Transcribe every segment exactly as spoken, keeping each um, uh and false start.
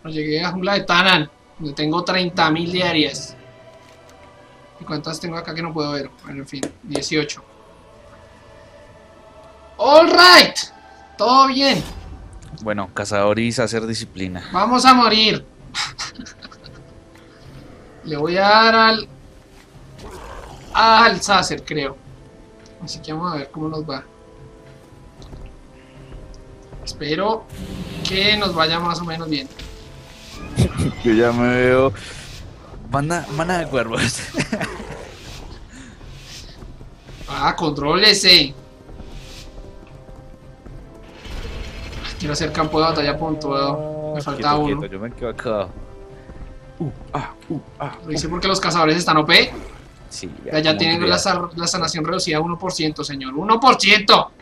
Llegué a Jungla de Tanan, donde tengo treinta mil diarias. ¿Y cuántas tengo acá que no puedo ver? Bueno, en fin, dieciocho. All right. Todo bien. Bueno, cazador y hacer disciplina. Vamos a morir. Le voy a dar al... al Sacer, creo. Así que vamos a ver cómo nos va. Espero que nos vaya más o menos bien. Yo ya me veo. Mana, mana de cuervos. Ah, contrólese. Quiero hacer campo de batalla puntuado. Me falta Quieto, uno. quieto, yo me quedo acá. Uh, ah, uh, ah. Lo hice porque los cazadores están O P. Sí, Ya, ya cómo tienen quería. la, sa- la sanación reducida a uno por ciento, señor. ¡uno por ciento!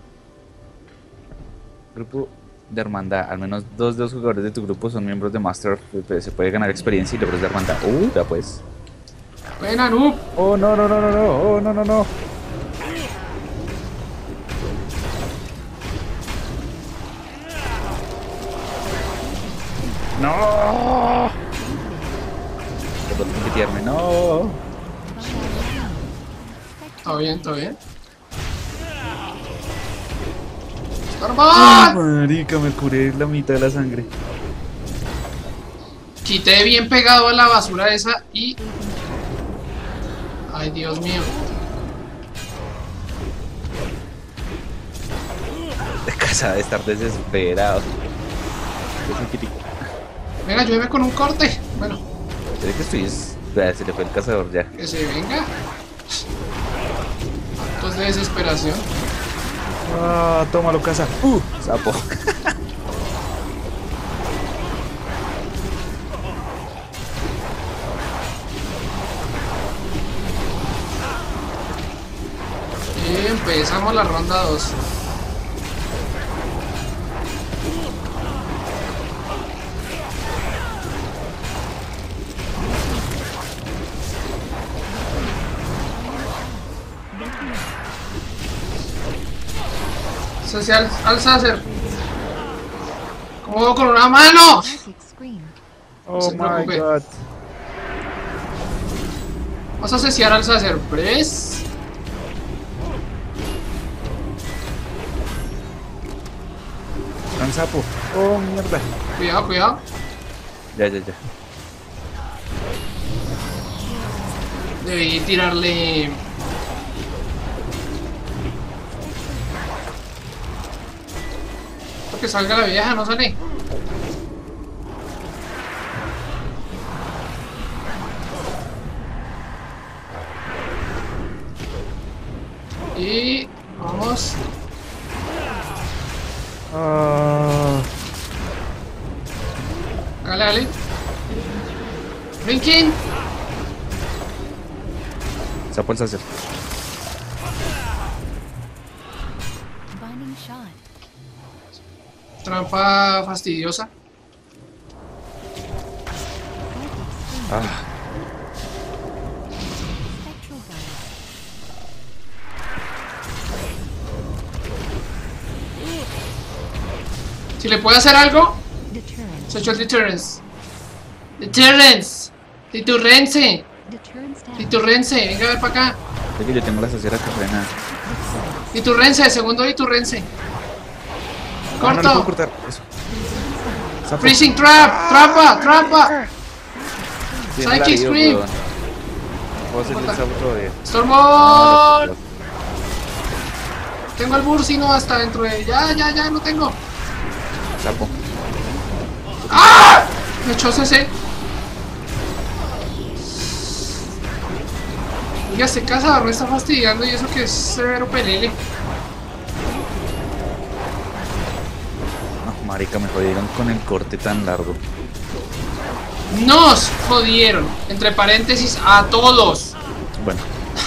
Grupo de hermandad. Al menos dos de los jugadores de tu grupo son miembros de Master of F P S. Se puede ganar experiencia y logros de hermandad. Uh, ya pues. Buena, noob. Oh, no, no, no, no, no. Oh, no, no, no. No. Tengo que tirarme. No. Todo bien, todo bien. Ah, ¡Normal! marica, me curé la mitad de la sangre. Quité bien pegado a la basura esa y... Ay, Dios mío. De casa de estar desesperado. Es un quitico. Venga, ayúdeme con un corte. Bueno, Creo que estoy. es- Vea, se le fue el cazador ya. que se venga. Actos de desesperación. Ah, tómalo, casa. Uh, sapo. Y empezamos la ronda dos. Social al Sacer. ¿Cómo con una mano? Oh se my preocupe. god. Vamos a asesiar al Sacer. Press. Un sapo. Oh, mierda. Cuidado, cuidado. Ya, ya, ya. Debí tirarle. Que salga la vieja, no sale. Y vamos. Ah. Dale, dale. Blinking. Sapo el sacer. Trampa fastidiosa. Ah. Si le puede hacer algo. Se echó el deterrence. Deterrence. Titurrense. Titurrense. Venga a ver para acá. Sé que yo tengo la sacera que frena. Titurrense. Segundo Titurrense. Ah, no le puedo Corto. cortar. Eso. Sapo. Freezing trap. Trampa. Trampa. Tiene Psychic alarido, Scream. weón. Puedo hacerle el sapo todavía. Stormon. Tengo el bursino hasta dentro de... Ya, ya, ya, no tengo. Sapo. ¡Ah! Me echó C C. Oiga, este cazador me está fastidiando y eso que es severo pelele. Ah, marica, me jodieron con el corte tan largo. Nos jodieron. Entre paréntesis, a todos. Bueno.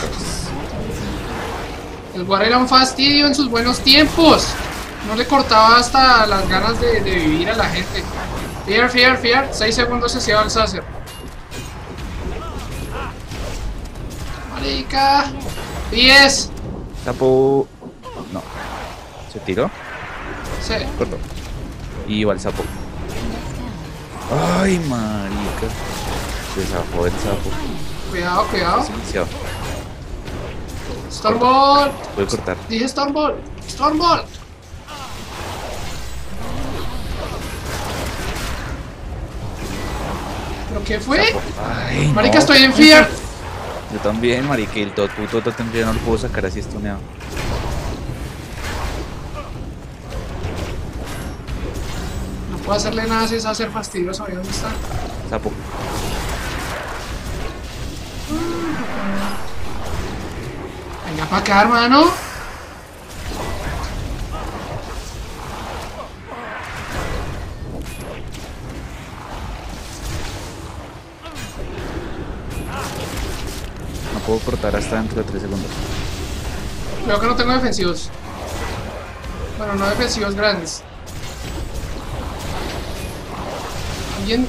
El War era un fastidio en sus buenos tiempos. No le cortaba hasta las ganas de, de vivir a la gente. Fear, fear, fear. seis segundos se lleva el Sacer. Marica. diez. Sapo. No. ¿Se tiró? Sí. Cortó. Y va el sapo. Ay, marica. Se zafó el sapo. Cuidado, cuidado. Silenciado. Stormball. Puede cortar. Dije Stormball. Stormball. ¿Pero qué fue? Ay, Marica, no. estoy en fear. Yo también, marica. Y el todo puto totem ya no lo puedo sacar así estuneado. No puedo hacerle nada si es hacer fastidioso. ¿Dónde está? Sapo. Venga para acá, hermano. No puedo cortar hasta dentro de tres segundos. Creo que no tengo defensivos. Bueno, no defensivos grandes. ¿Alguien?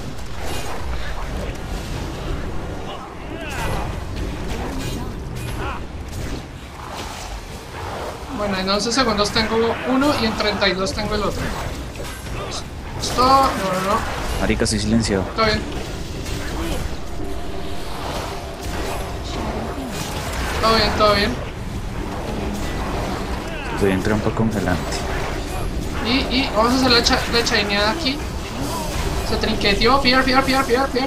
Bueno, en once segundos tengo uno y en treinta y dos tengo el otro. Esto... No, no, no. Marica, estoy silenciado. Está bien. Todo bien, todo bien. Estoy en trampa congelante. Y, y vamos a hacer la, cha la chaineada aquí. Se trinqueteó. Fear, fear, fear, fear, fear.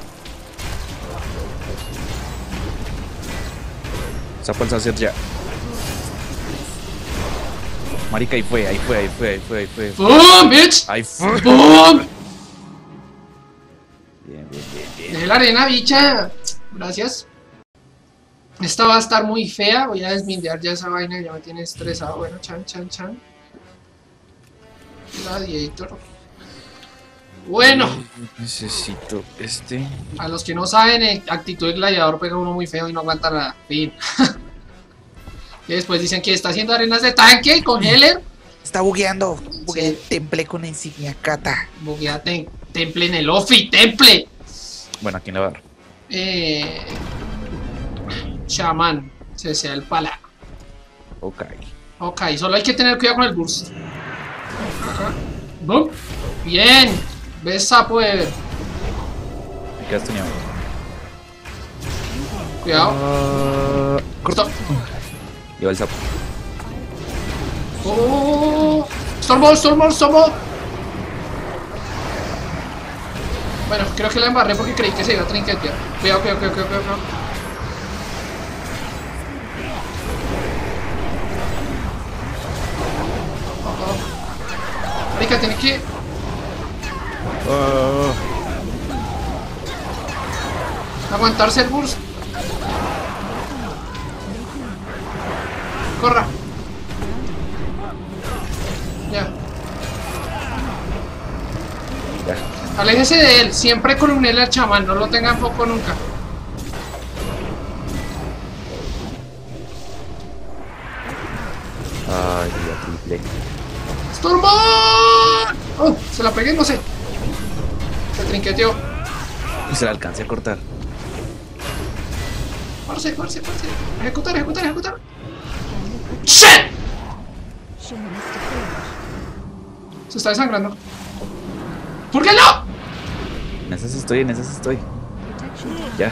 Sapo el sacer ya. Marica, ahí fue, ahí fue, ahí fue, ahí fue, ahí fue. ¡Boom, bitch! Ahí fue. ¡Boom! Bien, bien, bien, bien. Dejé la arena, bicha. Gracias. Esta va a estar muy fea. Voy a desmindear ya esa vaina. Ya me tiene estresado. Bueno, chan, chan, chan. Gladiator. Bueno. Necesito este. A los que no saben, eh, actitud de gladiador pega uno muy feo y no aguanta nada. Fin. Y después dicen que está haciendo arenas de tanque con Heller. Está bugueando. Buguea Sí. el temple con la insignia Kata. Buguea tem temple en el Ofi, temple. Bueno, ¿a quién le va a dar? Eh. Shaman. Se sea el pala. Ok. Ok, solo hay que tener cuidado con el burst. Acá. Boom. Bien. Ves sapo de ver. Me quedas tuneado. Cuidado. Corto. Lleva el sapo. Oh. Stormball, Stormball, Stormball. Bueno, creo que la embarré porque creí que se iba a trinquetear. Cuidado, cuidado, cuidado, cuidado, cuidado. Oh, oh. Marica, tiene que... aguantarse el burst. Corra. Ya. Ya. Aléjese de él. Siempre columnele al chamán. No lo tenga en foco nunca. Ay, la triple. ¡Stormball! Oh, se la pegué, no sé. Se trinqueteó. Y se la alcancé a cortar. Parce, parce, parce. Ejecutar, ejecutar, ejecutar. ¡Shit! Se está desangrando. ¿Por qué no? En esas estoy, en esas estoy. Ya.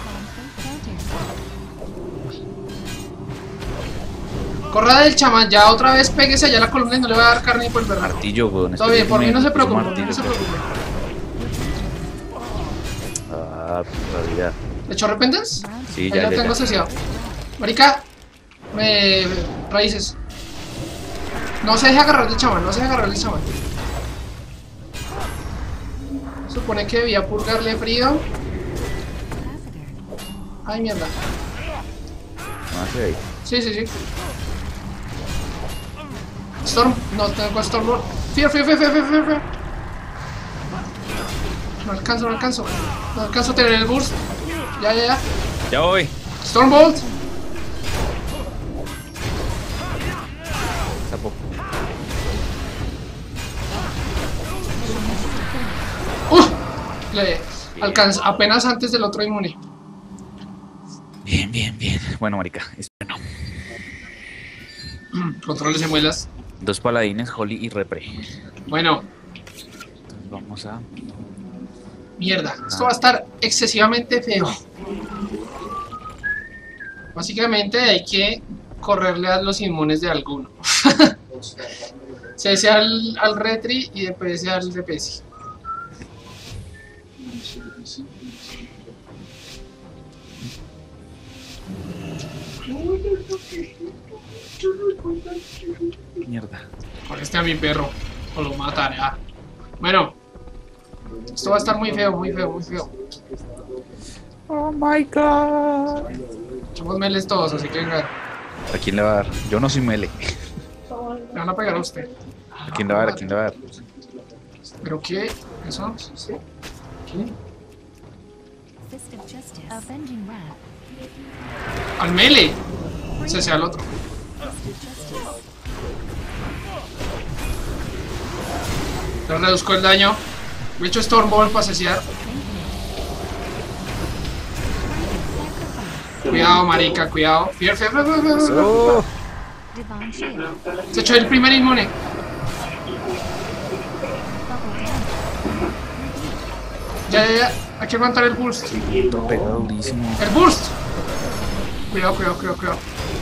Corra del chamán, ya otra vez péguese allá a la columna y no le va a dar carne ni por el verano. Martillo, weón. Todo bien, por mí no se preocupe, por mí Martillo, no se weón. preocupe. Ah, puta vida. ¿Le echó repentance? Sí, Ahí ya, lo ya, tengo ya. asociado. Marica, me... raíces. No se deje agarrar del chamán, no se deje agarrar del chamán. Supone que debía purgarle frío. Ay, mierda. No hace ahí. Sí, sí, sí. Storm, no tengo Stormball. Fear, fear, fear, fear, fear, fear. No alcanzo, no alcanzo. No alcanzo a tener el burst. Ya, ya, ya. Ya voy. Stormbolt. Sapo. ¡Uh! Le alcanza apenas antes del otro inmune. Bien, bien, bien. Bueno, marica, es bueno. Controles de muelas. Dos paladines, Holly y Repre. Bueno, Entonces vamos a Mierda, esto va a estar excesivamente feo. Básicamente hay que correrle a los inmunes de alguno. C S al, al retri y D P S al D P S. Mierda. Este a mi perro. O lo mataré. Ah. Bueno. Esto va a estar muy feo, muy feo, muy feo. Oh my god. Somos meles todos, así que venga. ¿A quién le va a dar? Yo no soy mele. Le van a pegar a usted. ¿A quién le va a dar? ¿A quién le va a dar? ¿Pero qué? ¿Eso? ¿Qué? Al mele. Se sea al otro. Le reduzco el daño. Me he hecho Stormball para saciar. Cuidado, marica, cuidado. Fier, fier, fier, fier, fier, fier. Oh. Se echó el primer inmune. Ya, ya, ya. Hay que aguantar el burst. Pega durísimo. ¡El burst! Cuidado, cuidado, cuidado, cuidado.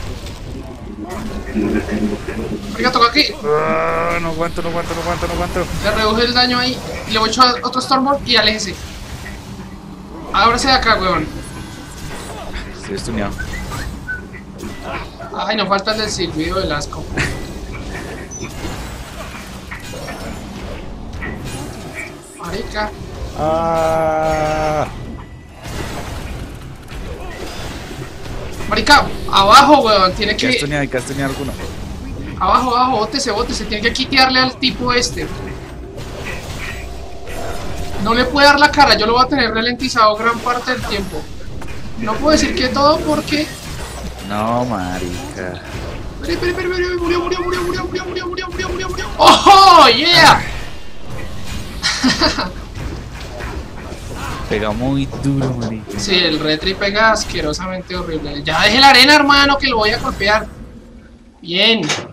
Marica, toca aquí. Ah, no aguanto, no aguanto, no aguanto, no aguanto. Le reduje el daño ahí. Le voy a echar otro Stormball y aléjese. Ábrase de acá, weón. Estoy estuneado. Ay, no falta el del silbido del asco. Marica. Ah. Marica, abajo, weón. Tiene Hay que que... estunear, hay que estunear alguno. Abajo, abajo, bótese, bótese. Tiene que quitearle al tipo este. No le puede dar la cara. Yo lo voy a tener ralentizado gran parte del tiempo. No puedo decir que todo porque... No, marica. Espera, espera, espera, espera, murió, murió, murió, murió, murió, murió, murió, murió, murió, murió. ¡Oh, yeah! Pega muy duro, marica. Sí, el retri pega asquerosamente horrible. Ya deje la arena, hermano, que lo voy a golpear. Bien.